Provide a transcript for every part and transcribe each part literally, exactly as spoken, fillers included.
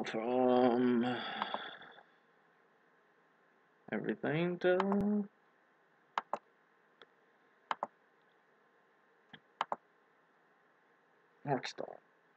go from everything to Hearthstone.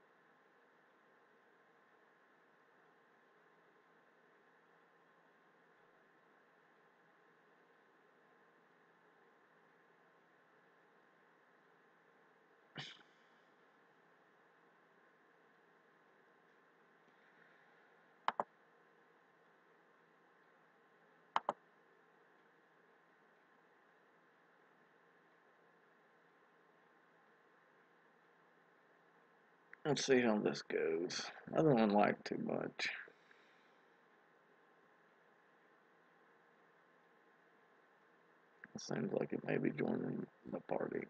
Let's see how this goes. I don't like too much. It seems like it may be joining the party.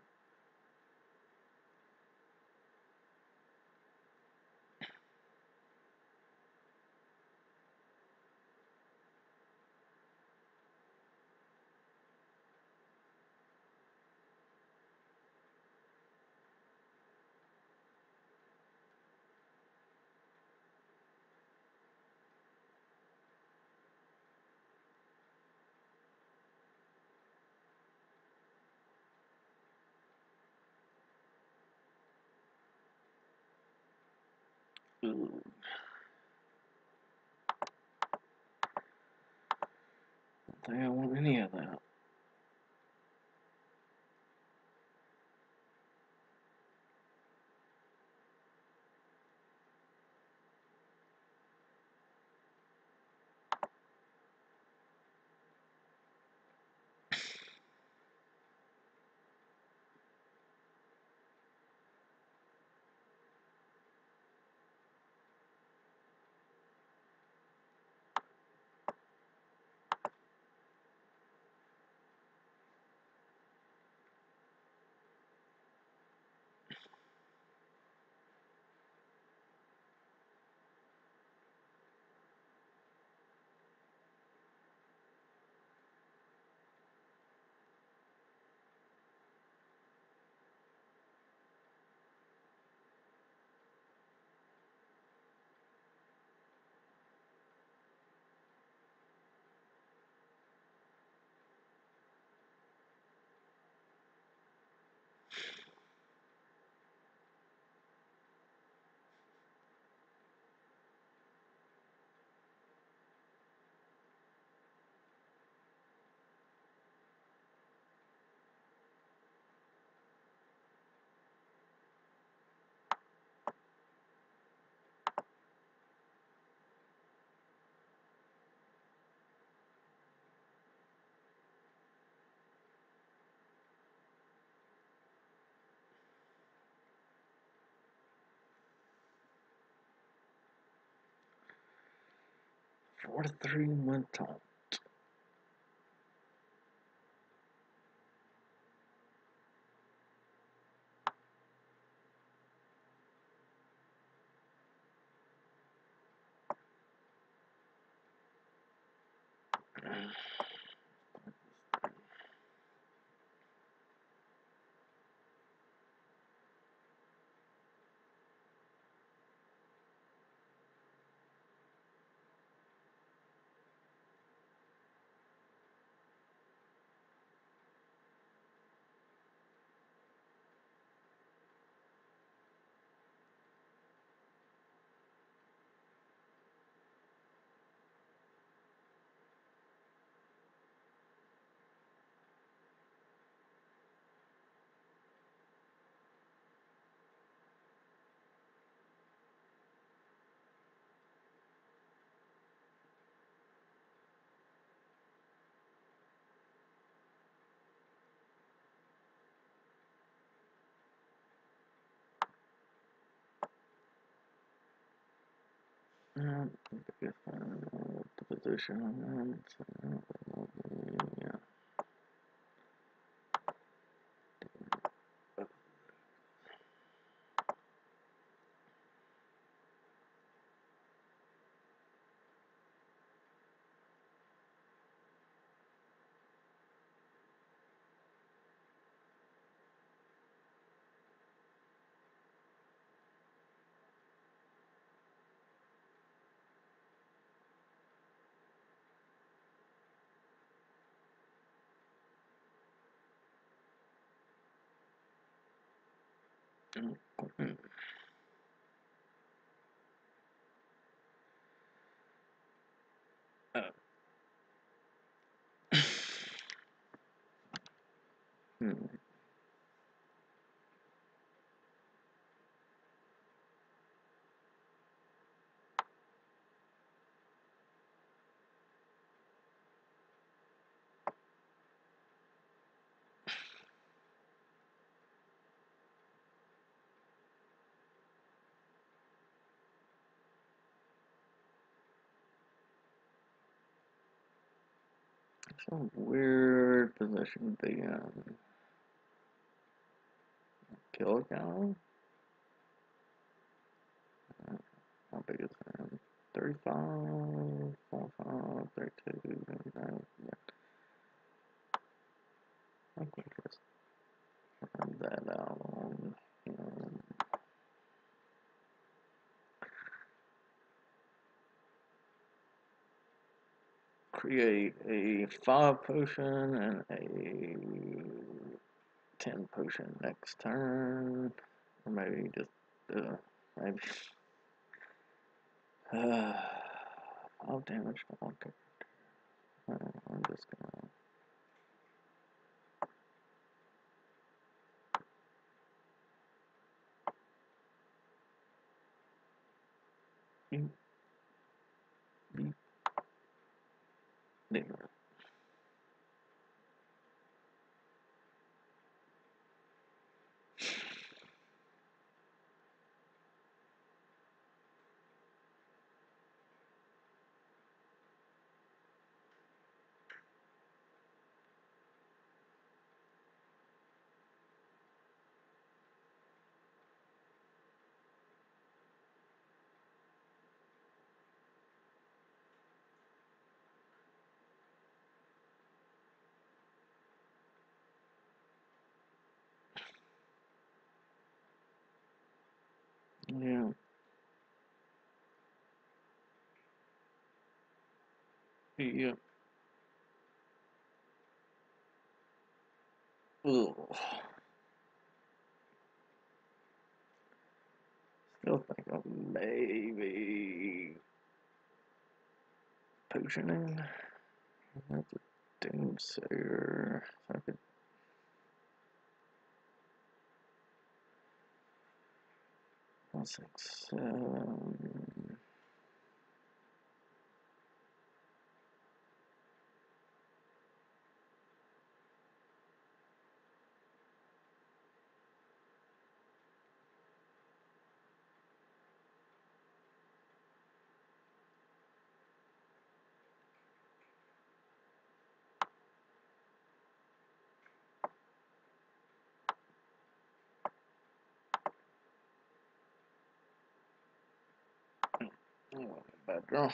Ooh. Don't think I want any of that. Four to three went top. Um, I guess I don't know what the position on that. So, yeah. Mm. Uh, hmm. Some weird position to be in. Kill count? How big is that? thirty-five, forty-five, thirty-two, thirty-nine. Yeah, I can just run that out on him. Create a five potion and a ten potion next turn. Or maybe just, uh, maybe. Uh, five damage to one character. Uh, I'm just gonna. Beep, beep, there. Yeah. Yeah. Ugh. Still think of maybe potioning. That's a doomsayer. So I could one six seven. Oh, bad draw.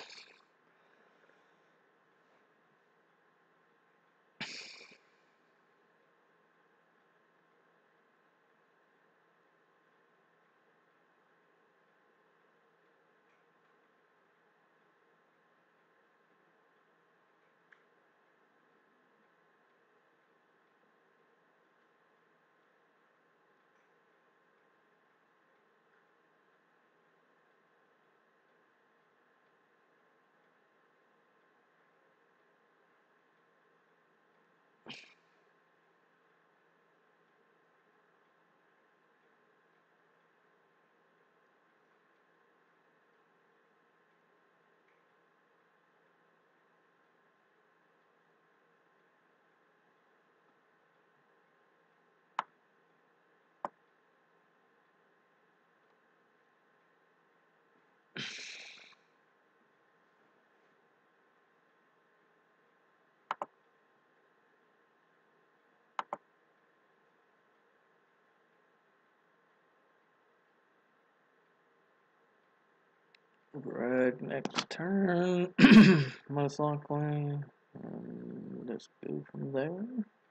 Right next turn. Most likely. And let's go from there.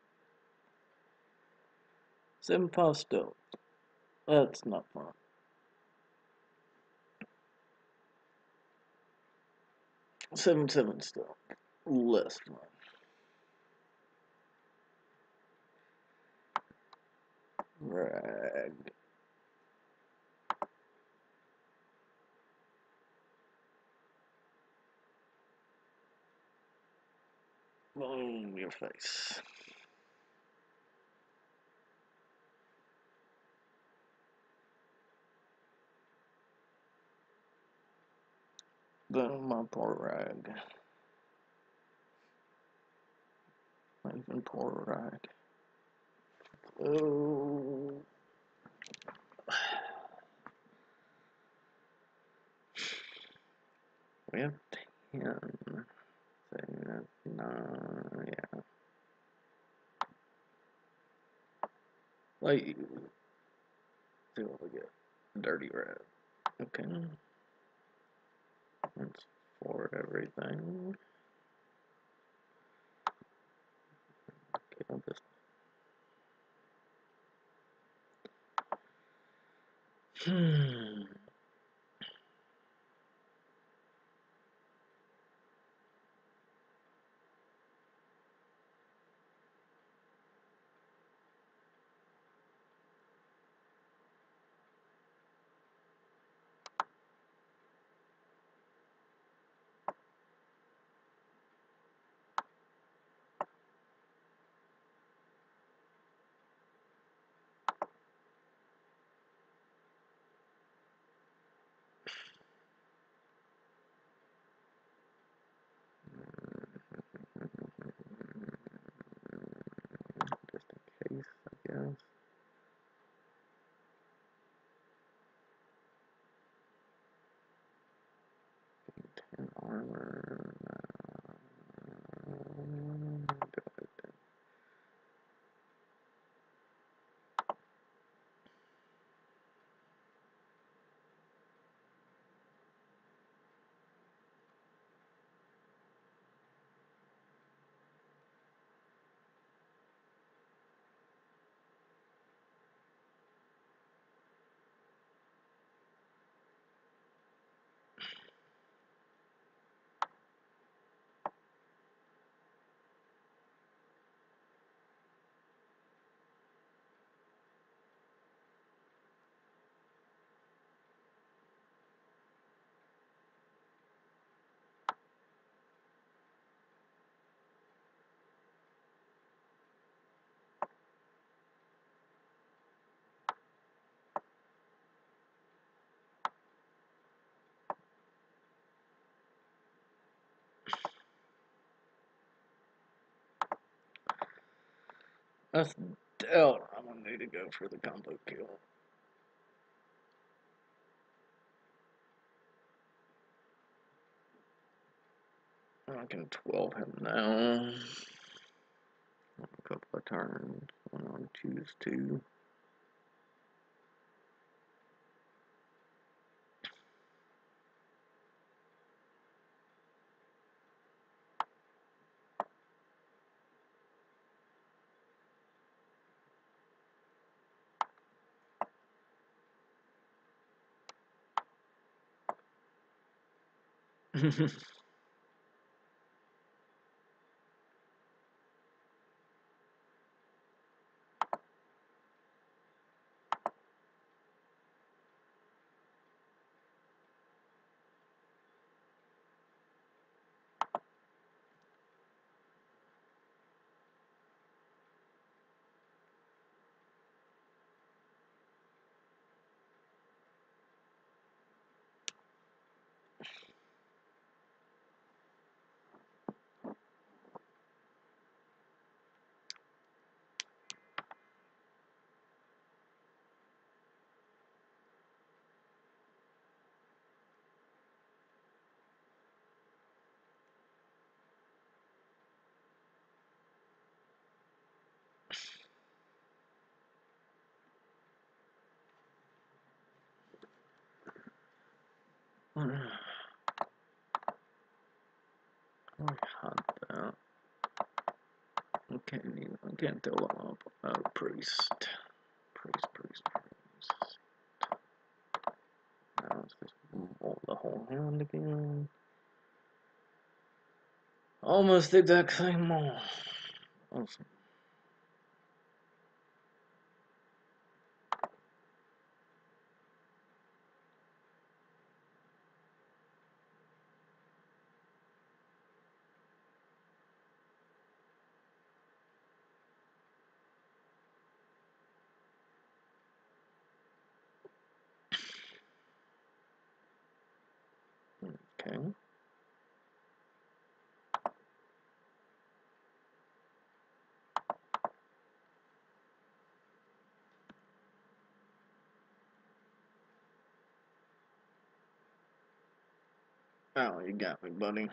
seven five stealth. That's not fun. seven seven stealth. Less fun. Rag. Boom, your face. Boom, my poor rag. Not even poor rag. Oh. We have ten. So that's nine. Yeah. Like, see what we get. Dirty red. Okay. That's for everything. Okay, I'll just. Hmm. Just in case, I guess. ten armor. Um, do it. That's doubt I'm gonna need to go for the combo kill. I can twelve him now. A couple of turns. One on choose two. I had that. I can't even, I can't tell them up. Oh, priest. Priest, priest, priest. Now it's just roll the whole hand again. Almost the exact same more. Awesome. Okay. Oh, you got me, buddy.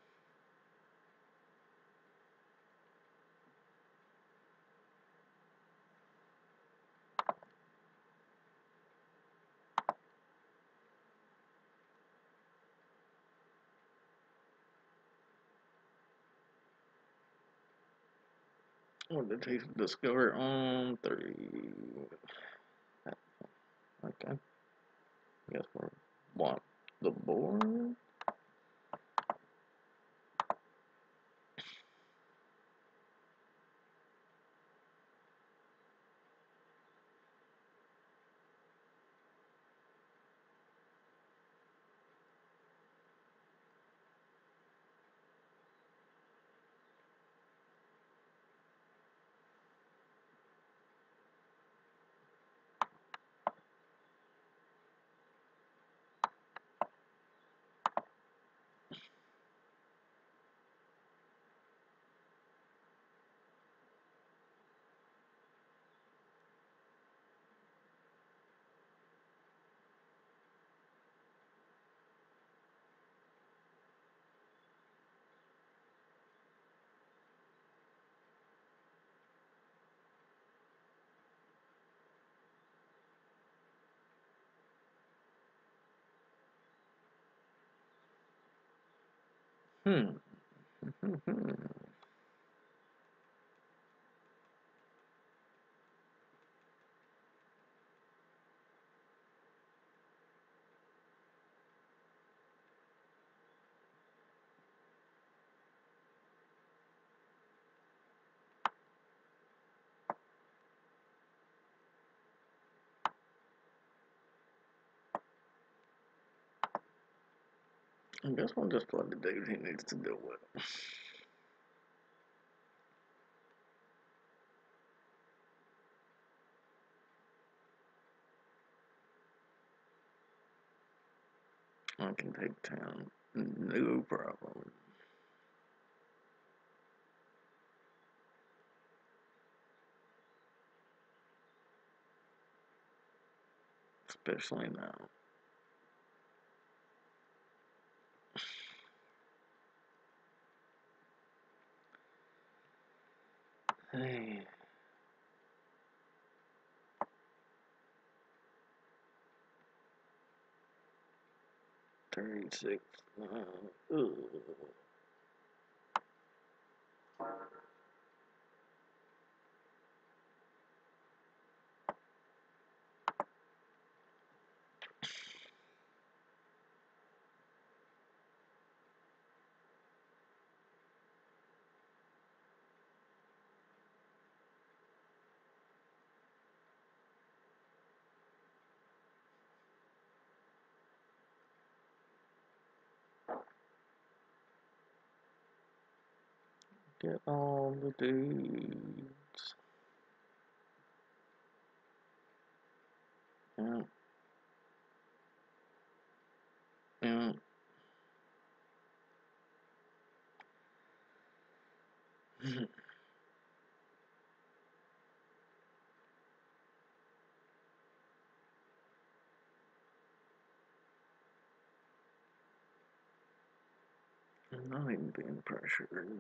What did he discover on three? Okay. Guess we're what? The board? Hmm. I guess we'll just play the dude he needs to deal with. I can take town. No problem. Especially now. Hey. thirty-six. Uh, ugh. Get all the dudes. Yeah. Yeah. I'm not even being pressured.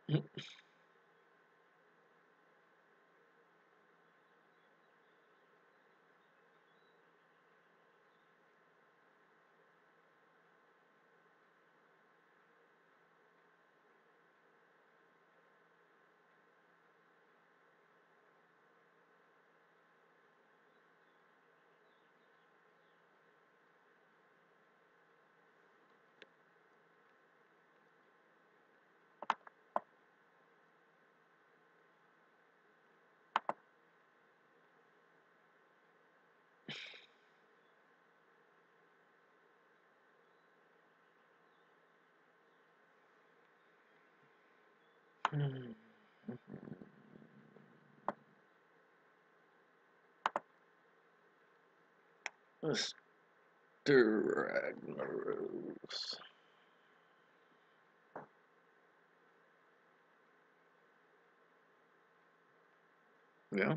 Let's Ragnaros. Yeah.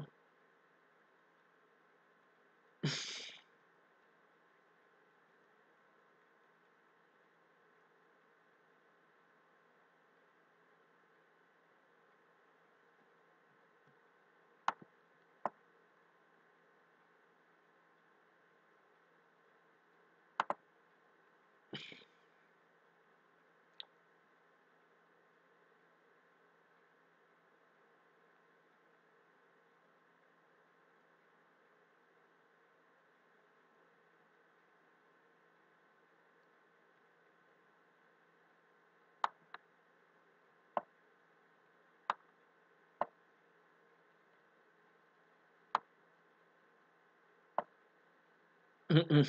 The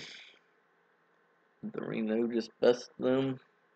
Reno just best them.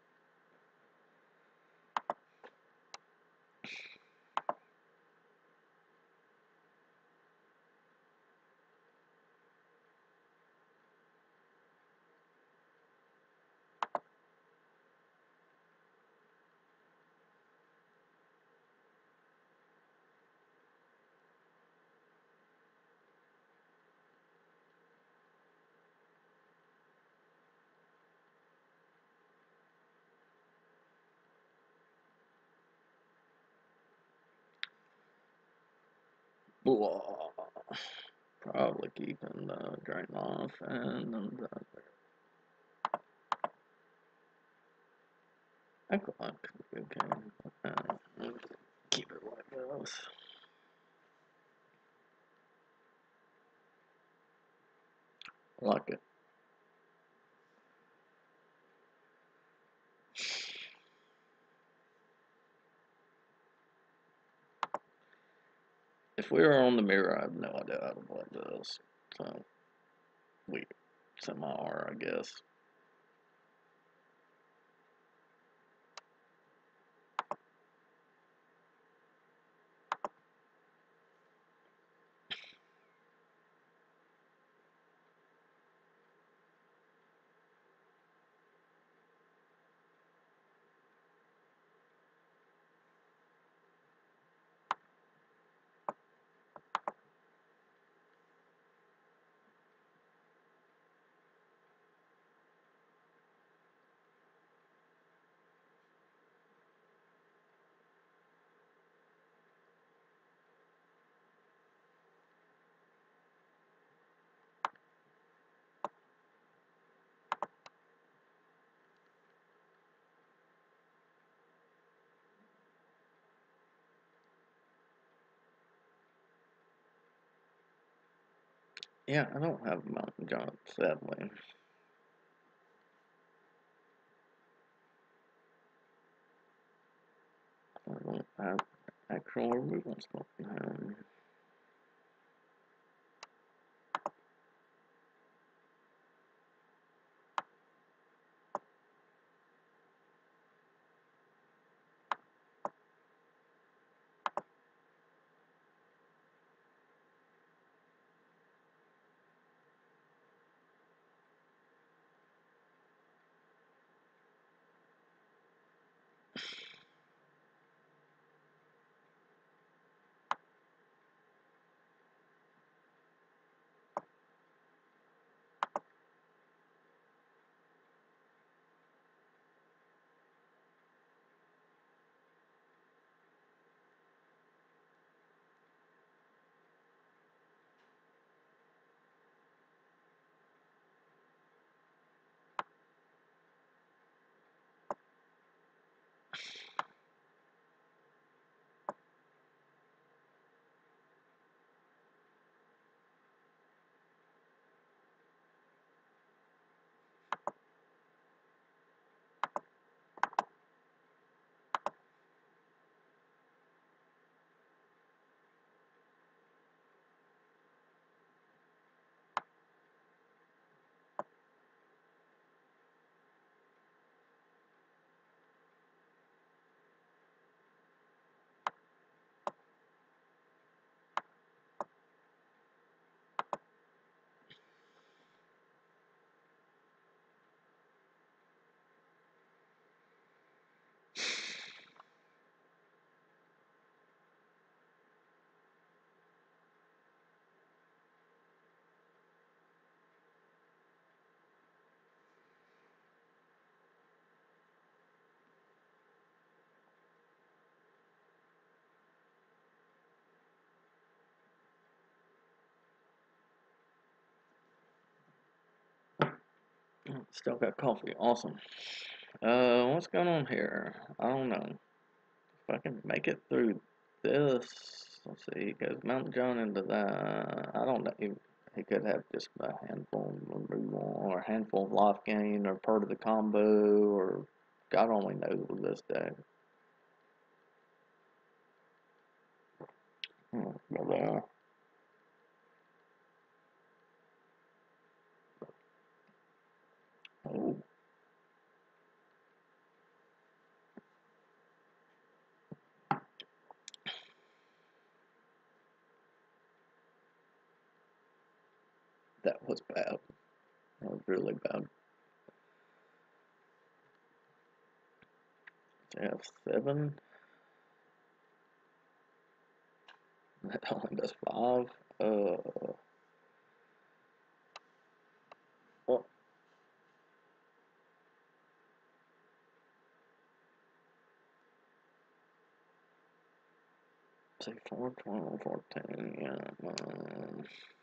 Blah. Probably keeping the drain off and the I could like okay. Uh, keep it like this. I like it. If we were on the mirror, I have no idea how to play this. So we semi are, I guess. Yeah, I don't have Mountain Giant, sadly. I don't have actual removal spell in hand. Still got coffee. Awesome. Uh, what's going on here? I don't know. If I can make it through this, let's see. He goes Mount John into that. I don't know. He, he could have just a handful of removal or a handful of life gain or part of the combo or God only knows with this deck. Hmm, but, uh, oh, that was bad. That was really bad. F seven. That only does five. Uh, well, say four, twelve, fourteen. Yeah. Um,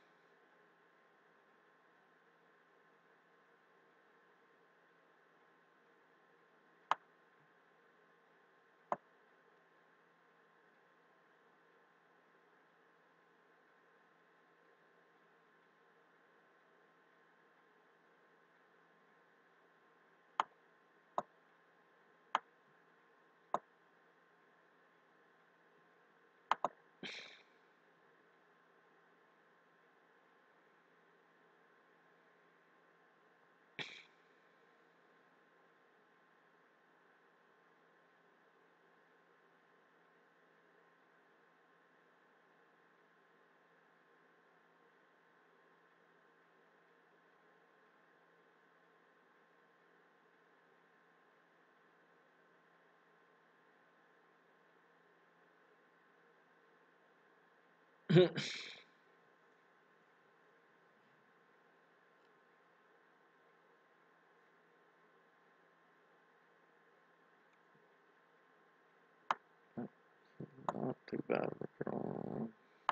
Not too bad of a draw.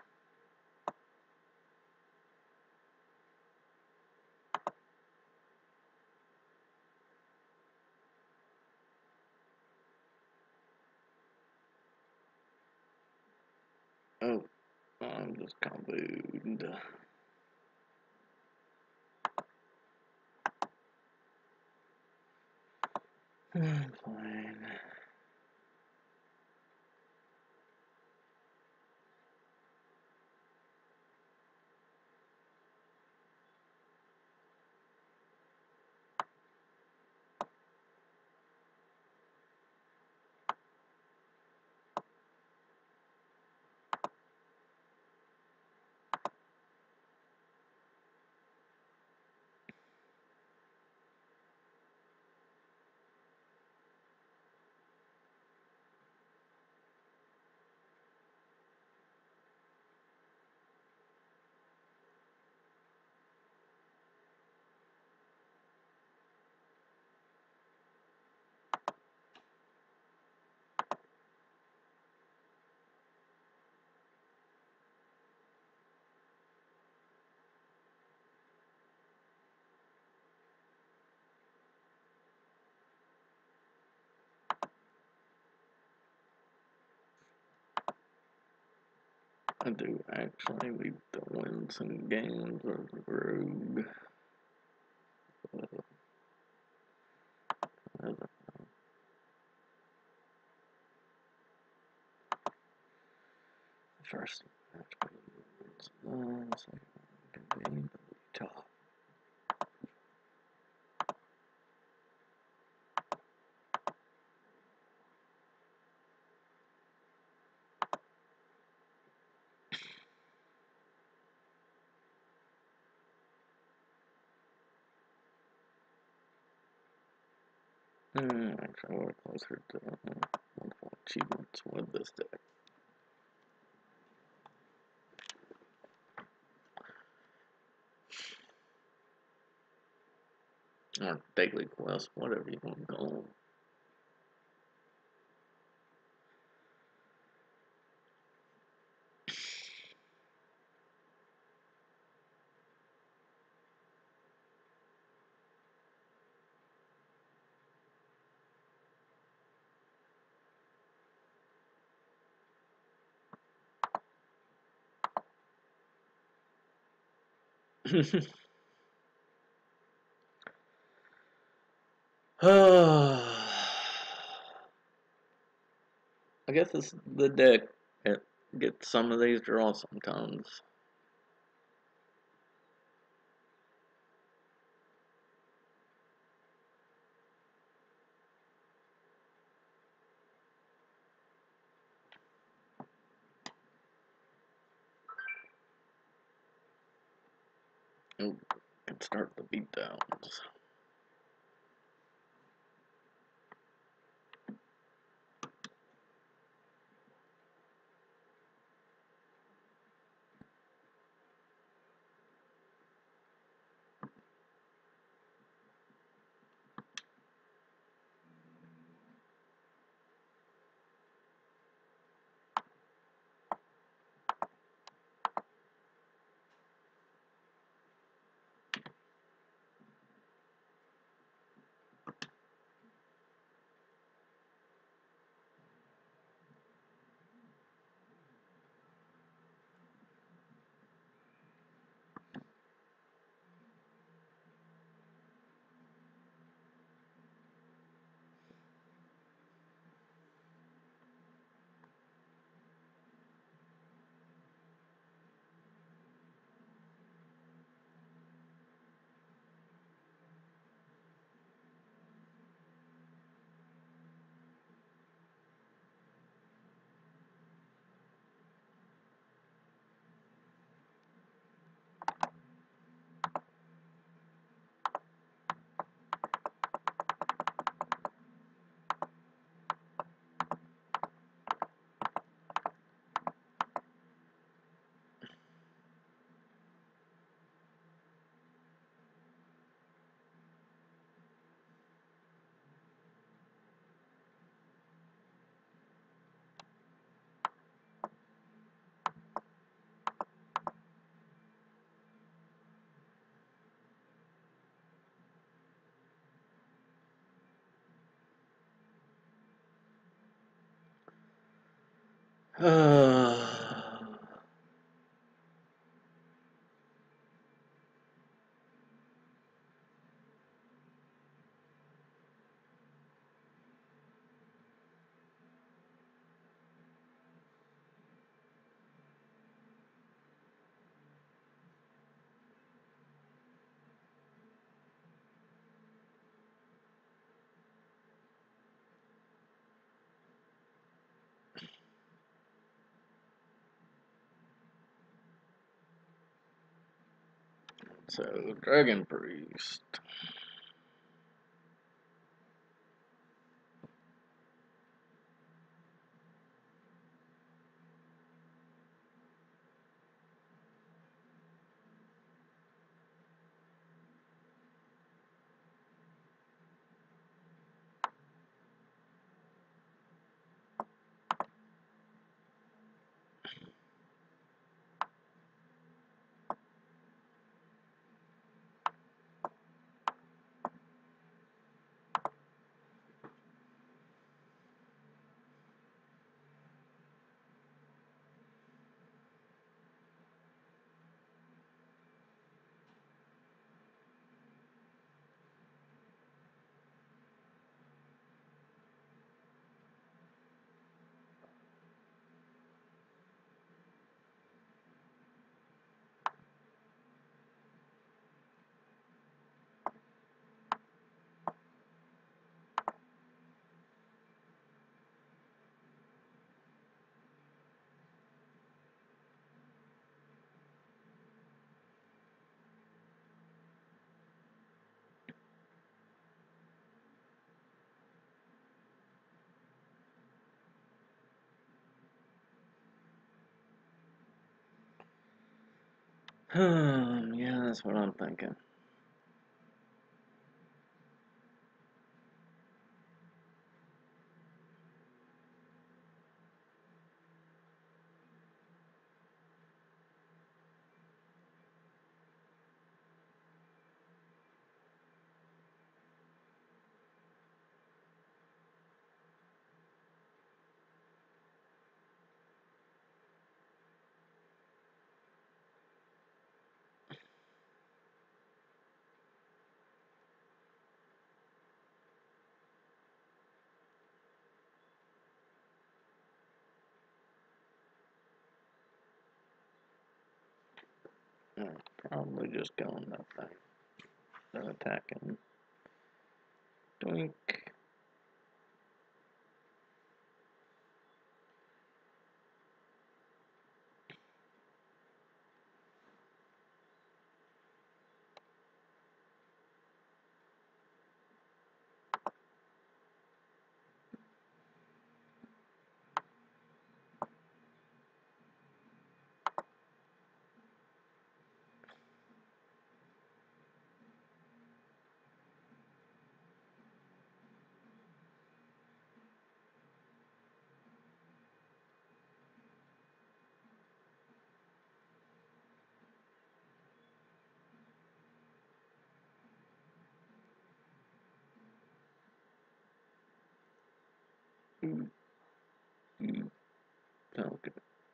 Oh, I'm just comboed. Fine. I do actually need to win some games as a rogue. As a first match wins. Uh, second game top. Hmm, actually, we're closer to uh, wonderful achievements with this deck. Or daily quest, whatever you want to call I guess it's the deck that gets some of these draws sometimes. Ooh, can start the beatdowns. So, Dragon Priest. Hmm, yeah, that's what I'm thinking. I'm probably just going that thing. Then attacking. Doink. Mm, mm, sounds good.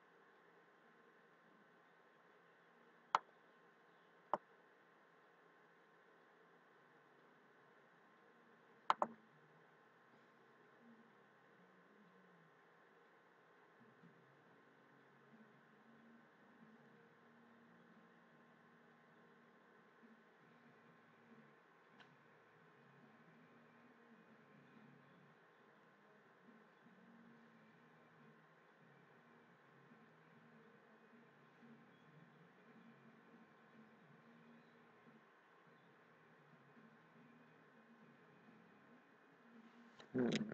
Hmm.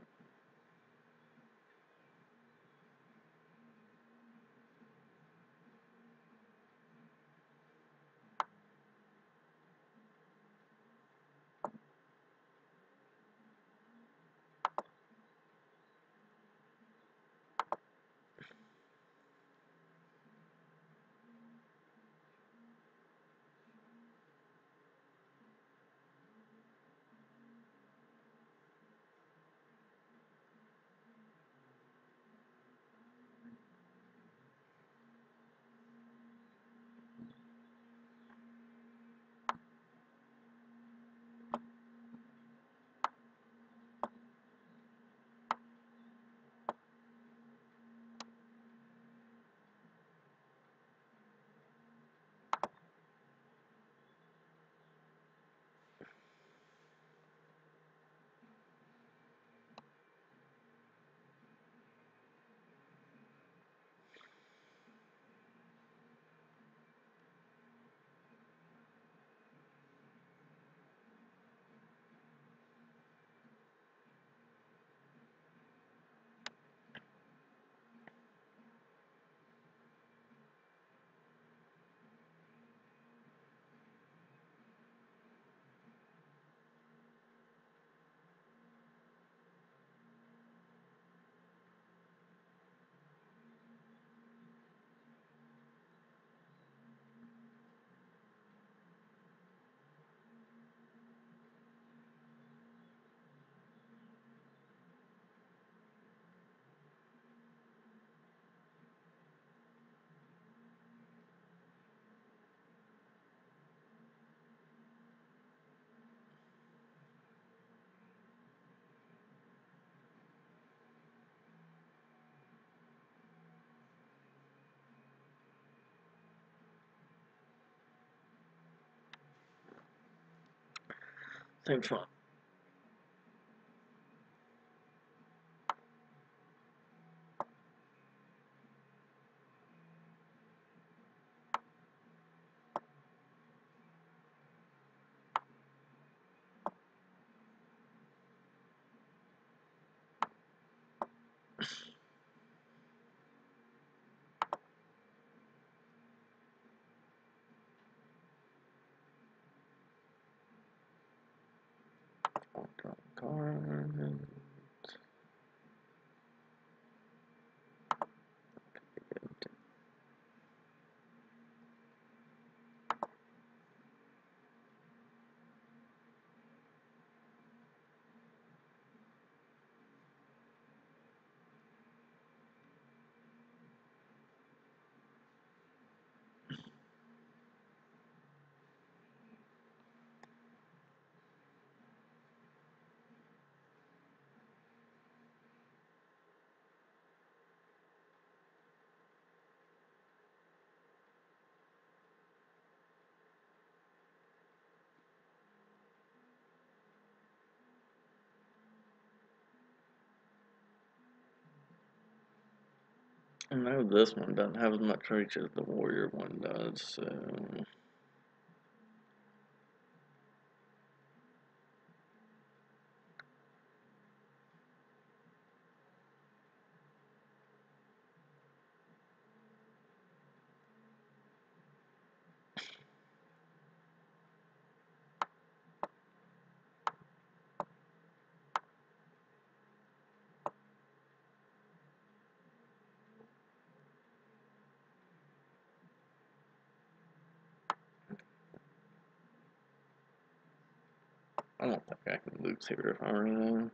Seems fun. I know this one doesn't have as much reach as the warrior one does, so I don't think I can lose here if I were anything.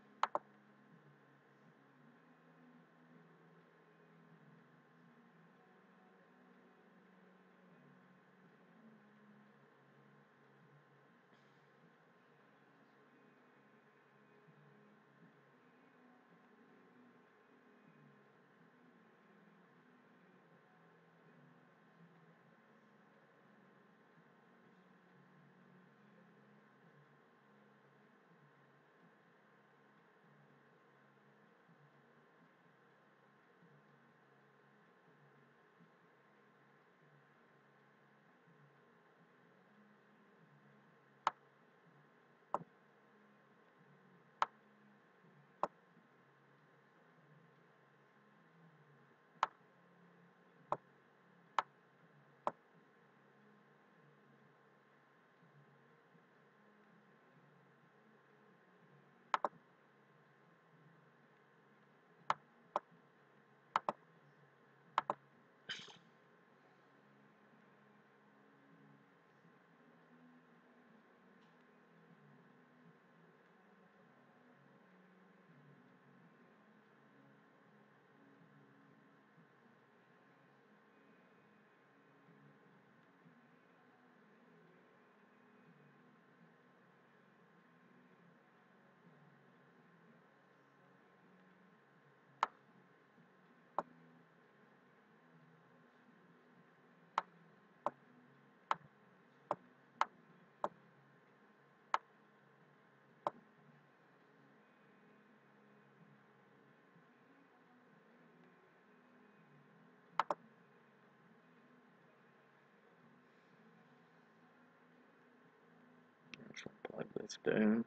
Plug this down.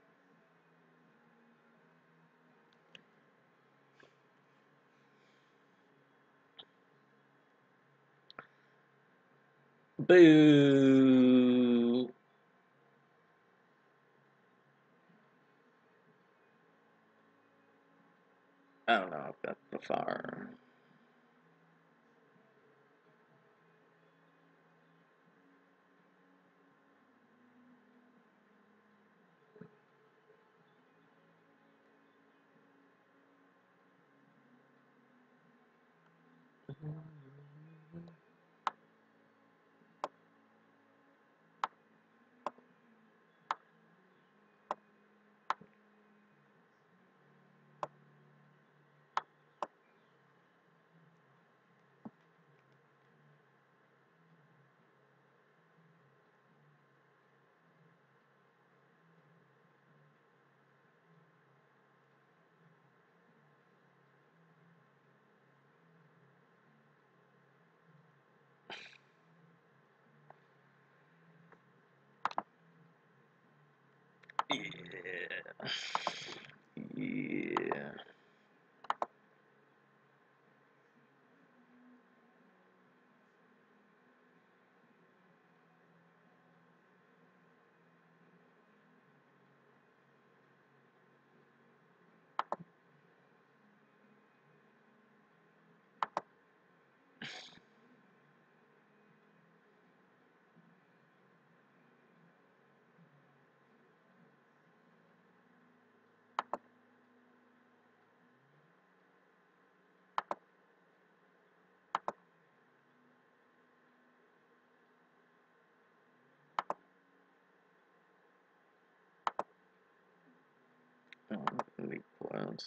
Boo! I don't know, I've got the fire. Yeah. Yeah. Oh, need clouds.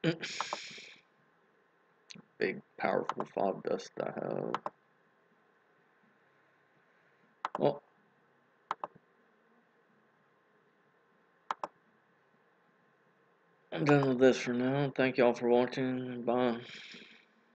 Big, powerful fog dust I have. Well, I'm done with this for now. Thank y'all for watching. Bye.